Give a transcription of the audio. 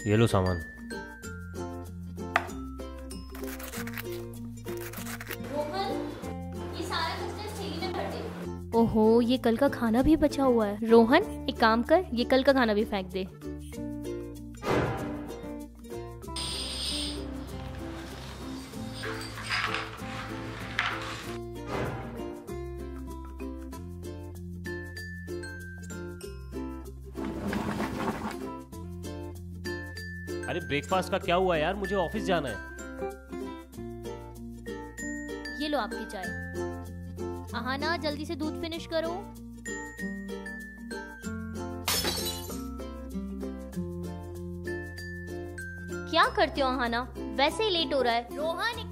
ये लो सामान। ओहो, ये कल का खाना भी बचा हुआ है। रोहन, एक काम कर, ये कल का खाना भी फेंक दे। अरे ब्रेकफास्ट का क्या हुआ यार, मुझे ऑफिस जाना है। ये लो आपकी चाय। आहाना, जल्दी से दूध फिनिश करो। क्या करते हो आहाना? वैसे ही लेट हो रहा है। रोहन,